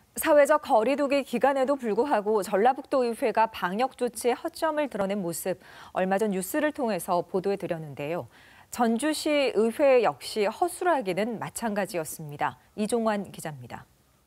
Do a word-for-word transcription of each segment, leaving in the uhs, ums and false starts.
사회적 거리두기 기간에도 불구하고 전라북도 의회가 방역 조치에 허점을 드러낸 모습 얼마 전 뉴스를 통해서 보도해 드렸는데요. 전주시 의회 역시 허술하기는 마찬가지였습니다. 이종환 기자입니다.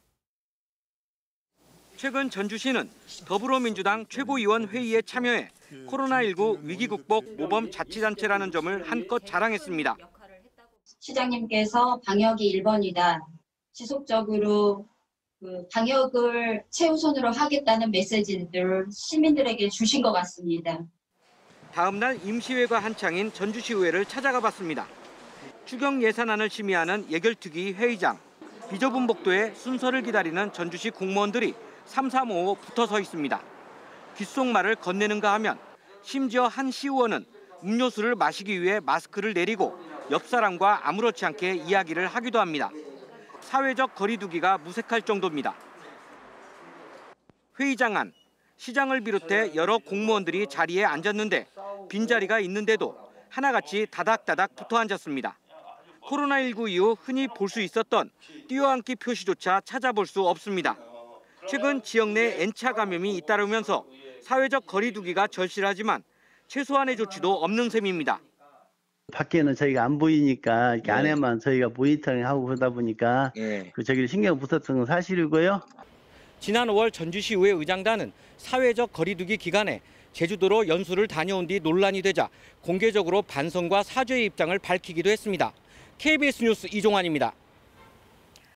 최근 전주시는 더불어민주당 최고위원 회의에 참여해 코로나십구 위기 극복 모범 자치단체라는 점을 한껏 자랑했습니다. 시장님께서 방역이 일 번이다. 지속적으로 그 방역을 최우선으로 하겠다는 메시지를 시민들에게 주신 것 같습니다. 다음 날 임시회가 한창인 전주시의회를 찾아가 봤습니다. 추경 예산안을 심의하는 예결특위 회의장, 비저분복도에 순서를 기다리는 전주시 공무원들이 삼삼오오 붙어 서 있습니다. 귓속말을 건네는가 하면 심지어 한 시의원은 음료수를 마시기 위해 마스크를 내리고 옆 사람과 아무렇지 않게 이야기를 하기도 합니다. 사회적 거리두기가 무색할 정도입니다. 회의장 안, 시장을 비롯해 여러 공무원들이 자리에 앉았는데 빈자리가 있는데도 하나같이 다닥다닥 붙어 앉았습니다. 코로나십구 이후 흔히 볼 수 있었던 뛰어앉기 표시조차 찾아볼 수 없습니다. 최근 지역 내 N차 감염이 잇따르면서 사회적 거리두기가 절실하지만 최소한의 조치도 없는 셈입니다. 밖에는 저희가 안 보이니까 이렇게 네. 안에만 저희가 모니터링 하고 그러다 보니까 네. 그 저기 신경 못 썼던 건 사실이고요. 지난 오월 전주시의회 의장단은 사회적 거리두기 기간에 제주도로 연수를 다녀온 뒤 논란이 되자 공개적으로 반성과 사죄의 입장을 밝히기도 했습니다. 케이비에스 뉴스 이종환입니다.